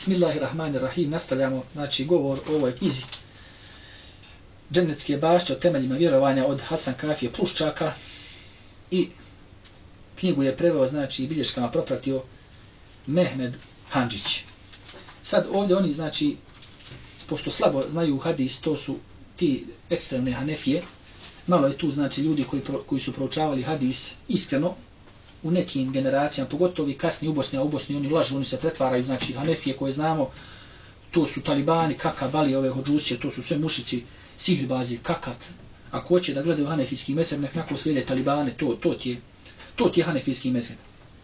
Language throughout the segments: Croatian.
Bismillahirrahmanirrahim. Nastavljamo, znači, govor o ovoj knjizi Džennetske bašće o temeljima vjerovanja od Hasan Kafije Pluščaka i knjigu je preveo, znači, bilješkama propratio Mehmed Handžić. Sad ovdje oni, znači, pošto slabo znaju hadis, to su ti ekstremne Hanefije, malo je tu, znači, ljudi koji su proučavali hadis iskreno u nekim generacijama, pogotovo i kasnije u Bosni, a u Bosni oni lažu, oni se pretvaraju, znači, Hanefije koje znamo, to su talibani, kaka, bali, ove hođusije, to su sve mušici, sihirbazi, kakat. Ako hoće da gledaju hanefijski mezheb, nek nakon slijede talibane, to ti je hanefijski mezheb.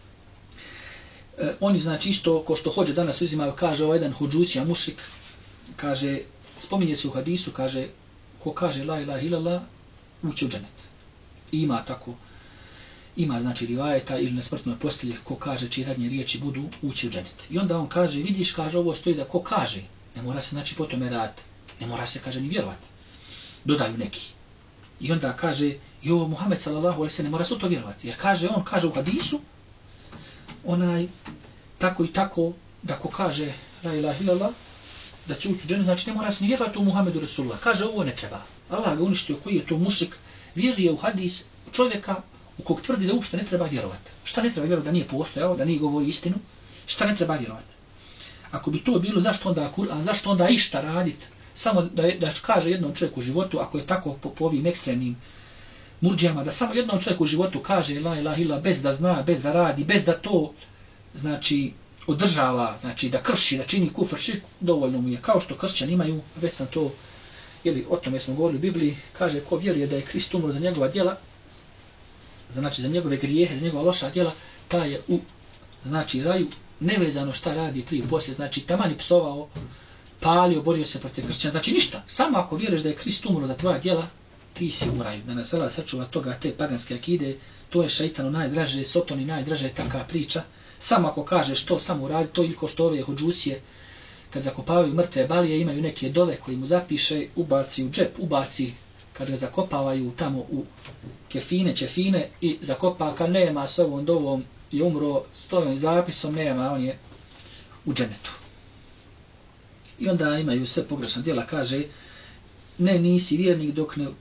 Oni, znači, isto, ko što hođe danas uzimaju, kaže ovaj jedan hođusija mušik, kaže, spominje se u hadisu, kaže, ko kaže la ilaha illallah, uće u dženet. I ima tako, ima, znači, rivajeta ili na smrtnoj postelji, ko kaže čije zadnje riječi budu, uće u dženet. I onda on kaže, vidiš, kaže, ovo stoji da ko kaže, ne mora se, znači, po tome raditi, ne mora se, kaže, ni vjerovati. Dodaju neki. I onda kaže, jo, Muhammed sallallahu alejhi ve sellem, ne mora se u to vjerovati. Jer kaže, on kaže u hadisu, onaj, tako i tako, da ko kaže la ilaha illallah, da će ući u džennet, znači ne mora se ni vjerovati u Muhammedu Rasulullah. Kaže, ovo ne treba. Allah ga uništio, koji je to mušik, vjeruje u hadis čovjeka u kog tvrdi da uopšte ne treba vjerovati. Šta ne treba vjerovati? Da nije postojao, da nije govori istinu? Šta ne treba vjerovati? Ako bi to bilo, zašto onda Kur'an, zašto onda išta raditi? Samo da kaže jednom čovjeku u životu, ako je tako po ovim ekstremnim murđijama, da samo jednom čovjeku u životu kaže la ilaha illallah bez da zna, bez da radi, bez da to, znači, održava, znači da krši, da čini kufr, širk, dovoljno mu je. Kao što kršćani imaju, već sam to, ili o tome smo govorili u Bibliji, kaže ko vjeruje da je Krist umro za njegova djela, znači za njegove grijehe, za njegova loša djela, taj je u, znači, raju, nevezano šta radi prije poslije, znači taman i psovao, palio, borio se protiv kršćana, znači ništa. Samo ako vjeruješ da je Krist umro za tvoja djela, ti si u raju. Da nas Allah sačuva toga, te paganske akide, to je šeitanu najdraže, sotoni najdraže taka priča. Samo ako kažeš to, samo uradi to, ili ko što ove hođusije, kad zakopavaju mrtve balije, imaju neke dove koji mu zapiše, ubaci u džep, ubaci, kad ga zakopavaju tamo u kefine, čefine i zakopa, kad nema s ovom dovom je umro, s ovim zapisom nema, on je u džennetu. I onda imaju sve pogrešna djela, kaže, ne, nisi vjernik dok ne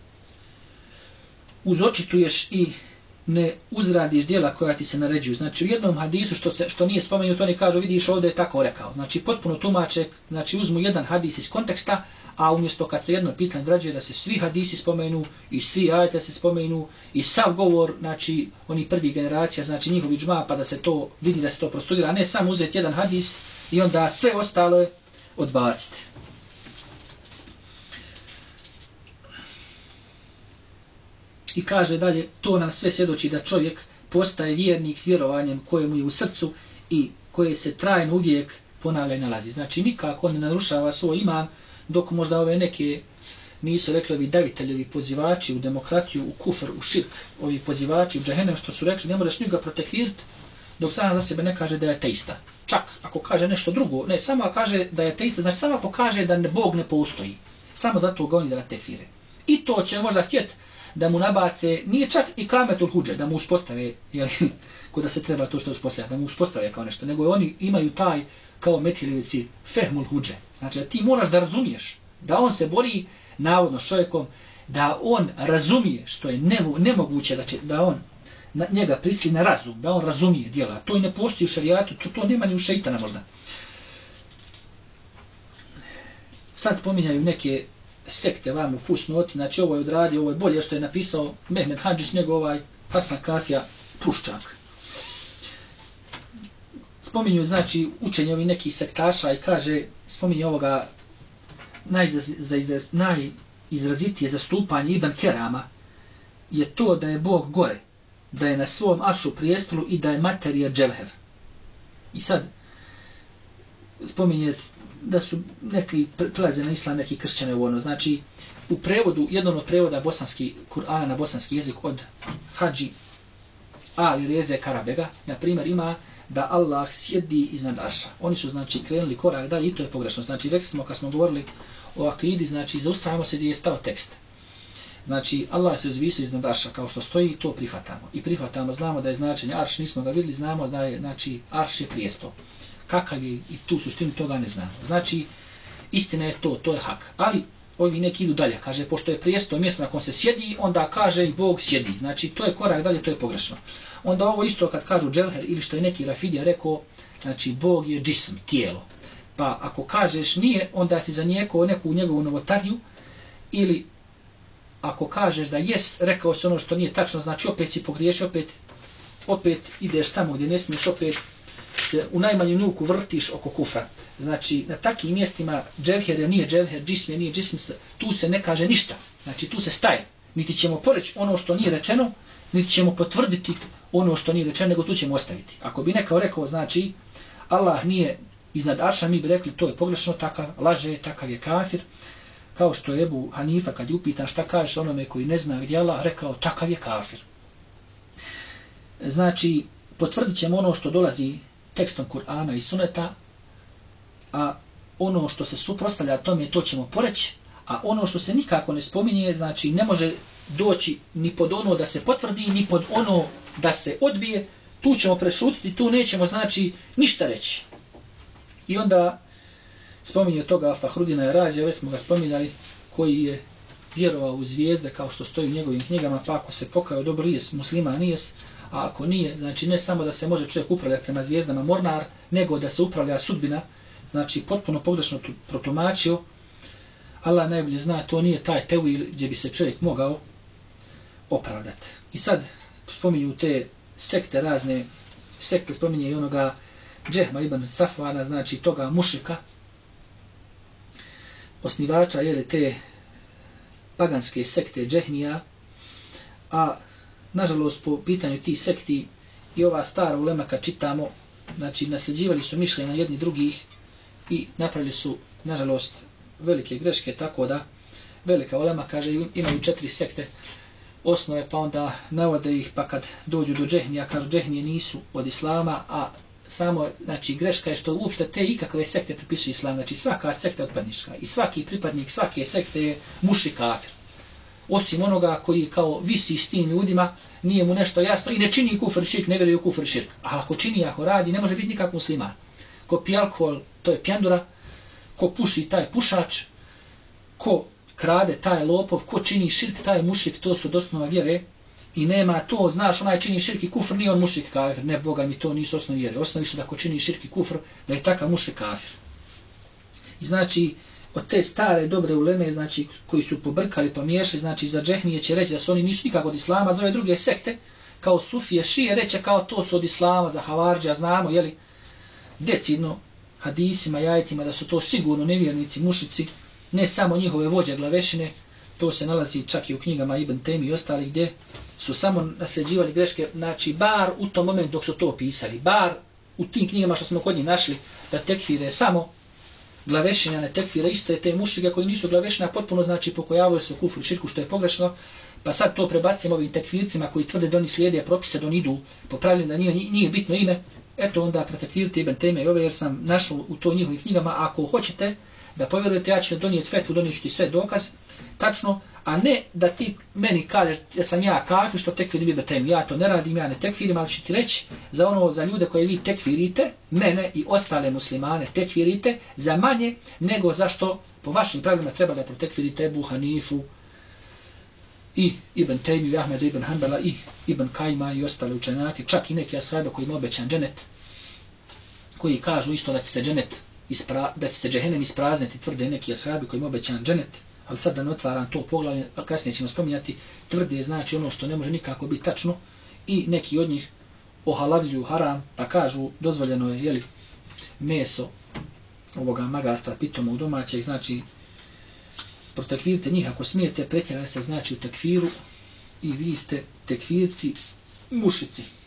uzočituješ i ne uzradiš djela koja ti se naređuju. Znači u jednom hadisu što nije spomenuto, oni kažu, vidiš ovdje je tako rekao. Znači potpuno tumače, znači uzmu jedan hadis iz konteksta, a umjesto kad se jedno pitanje građuje da se svi hadisi spomenu i svi ajete se spomenu i sav govor, znači oni prvi generacija, znači njihovi džma, pa da se to vidi, da se to prostudira, a ne samo uzeti jedan hadis i onda sve ostalo odbaciti. I kaže dalje, to nam sve svjedoči da čovjek postaje vjernik s vjerovanjem koje mu je u srcu i koje se trajno uvijek ponavlja i nalazi. Znači nikako ne narušava svoj iman, dok možda ove neke nisu rekli ovi daviteljevi pozivači u demokratiju, u kufr, u širk, ovi pozivači u džahennem što su rekli, ne možeš njega protekvirati, dok sam za sebe ne kaže da je ateista. Čak ako kaže nešto drugo, ne, samo kaže da je ateista, znači samo pokaže da Bog ne postoji. Samo zato ga oni da tekfire. I to će možda htjeti da mu nabace, nije čak i kametul huđe, da mu uspostave, jel, ko da se treba to što uspostavlja, da mu uspostave kao nešto, nego oni imaju taj, kao Methiljevici, fehmul huđe. Znači da ti moraš da razumiješ, da on se bori navodno s čovjekom, da on razumije, što je nemoguće da on njega prisili na razum, da on razumije djela. To i ne postoji u šarijatu, to nema ni u šeitana možda. Sad spominjaju neke sekte vam u fusnoti, znači ovo je odradio, ovo je bolje što je napisao Mehmed Handžić, nego ovaj Hasan Kafija Pluščak. Spominju, znači, učenje ovih nekih sektaša i kaže, spominje ovoga najizrazitije zastupanje Ibn Kerama je to da je Bog gore, da je na svom aršu prijestolu i da je materija dževher. I sad spominje da su neki prelaze na islam, neki kršćane u ono. Znači, u prevodu, jednom od prevoda bosanski, Kur'ana na bosanski jezik od Hadži Ali Reze Karabega, na primjer, ima da Allah sjedi iznad arša. Oni su, znači, krenuli korak dalje i to je pogrešno. Znači, rekli smo kad smo govorili o akidi, znači, zaustavimo se gdje je stao tekst. Znači, Allah se uzvisio iznad arša, kao što stoji, to prihvatamo. I prihvatamo, znamo da je značenje arš, nismo ga vidjeli, znamo da je, znači, arš je prijesto. kakav je i tu suštinu toga ne znamo. Znači, istina je to je hak. Ali, ovi neki idu dalje, kaže, pošto je prijesto mjesto na kom se sjedi, onda kaže i Bog sjedi. Znači, to je korak dalje, to je pogrešno. Onda ovo isto kad kažu dževher ili što je neki Rafidija rekao, znači, Bog je džism, tijelo. Pa ako kažeš nije, onda si zanijekao neku njegovu novotariju, ili ako kažeš da jest, rekao se ono što nije tačno, znači opet si pogriješio, opet ideš tamo gdje ne smiješ, opet se u najmanju nuku vrtiš oko kufra. Znači, na takvim mjestima dževher je nije dževher, džism je nije džism, tu se ne kaže ništa. Znači, tu se staje. Niti ćemo poreći ono što nije rečeno, niti ćemo potvrditi ono što nije rečeno, nego tu ćemo ostaviti. Ako bi neko rekao, znači, Allah nije iznad arša, mi bi rekli, to je pogrešno, takav laže, takav je kafir. Kao što je Ebu Hanifa, kad je upitan šta kažeš onome koji ne zna gdje Allah, rekao, takav je kafir. Znači, potvrdit ćemo ono što dolazi tekstom Kur'ana i Suneta, a ono što se suprotstavlja tome, to ćemo poreći, a ono što se nikako ne spominje, znači ne može doći ni pod ono da se potvrdi, ni pod ono da se odbije, tu ćemo prešutiti, tu nećemo, znači, ništa reći. I onda spominje toga Fahrudina Razija, već smo ga spominjali, koji je vjerovao u zvijezde, kao što stoji u njegovim knjigama, pa ako se pokajao dobro jes, muslima nijes, a ako nije, znači ne samo da se može čovjek upravljati prema zvijezdama mornar, nego da se upravlja sudbina, znači potpuno pogrešno protumačio. Allah najbolje zna, to nije taj tevil gdje bi se čovjek mogao opravdati. I sad spominju te sekte, razne sekte, spominje i onoga Džehma ibn Safvana, znači toga mušika, osnivača jele te paganske sekte Džehmija, a nažalost po pitanju tih sekti i ova stara ulema kad čitamo, znači nasljeđivali su mišljenja jedni drugih i napravili su nažalost velike greške, tako da velika ulema kaže imaju 4 sekte osnove, pa onda navode ih, pa kad dođu do Džehmija, kažu Džehmije nisu od islama, a samo, znači, greška je što uopšte te ikakve sekte pripisuju islam, znači svaka sekta je otpadnička i svaki pripadnik svake sekte je mušrik kafir. Osim onoga koji kao visi s tim ljudima, nije mu nešto jasno i ne čini kufr širk, ne vjeruje u kufr širk. A ako čini, ako radi, ne može biti nikak musliman. Ko pije alkohol, to je pjandura, ko puši, taj je pušač, ko krade, taj je lopov, ko čini širk, taj je mušrik, to su od osnova vjere. I nema to, znaš, onaj čini širk i kufr, nije on mušrik kafir, ne, Boga mi, to nisu osnovi vjere. Osnovi su da ko čini širk i kufr, da je takav mušrik kafir. I znači, od te stare dobre uleme, znači, koji su pobrkali, pomiješali, znači, za Džehmije će reći da su oni nisu nikako od islama, za ove druge sekte, kao Sufije, Šije, reće kao to su od islama, za Havardža, znamo, jeli, decidno, hadisima, jajetima, da su to sigurno nevjernici, mušici, ne samo njihove vođe glavešine, to se nalazi čak i u knjigama Ibn Temi i ostali, gdje su samo nasljeđivali greške, znači, bar u tom momentu dok su to pisali, bar u tim knjigama što smo kod njih našli, da tekfire samo glavešenja, ne tekfire iste te mušrike koji nisu glavešenja, potpuno, znači, pokojavaju se u kufru širku, što je pogrešno, pa sad to prebacimo ovim tekfircima koji tvrde da oni slijede propise, da oni idu po pravilima, da nije bitno ime, eto onda pretekvirite Ibn Teme i ove, jer sam našao u to njihovih knjigama, ako hoćete da povjerujete, ja ću donijeti fetvu, donijet ti sve dokaz, tačno, a ne da ti meni kažeš da sam ja kafir što tekfirim Ibn Teme, ja to ne radim, ja ne tekfirim, ali ću ti reći za ljude koje vi tekfirite, mene i ostale muslimane tekfirite za manje nego zašto po vašim pravilima treba da protekfirite Ebu Hanifu i Ibn Tejmiju, i Ahmeda ibn Hanbala i Ibn Kajma i ostale učenjake, čak i neki ashabe koji im obećan dženet, koji kažu isto da će se dženet da će se džehennem isprazniti, tvrde neki ashabi koji im obećan dženet, ali sad da ne otvaram to poglavlje, a kasnije ćemo spominjati, tvrde znači ono što ne može nikako biti tačno i neki od njih ohalavljuju haram, pa kažu dozvoljeno je jeli meso ovoga magarca pitomog domaćeg, znači protekvirite njih ako smijete, pretjerali se znači u tekfiru i vi ste tekvirci mušici.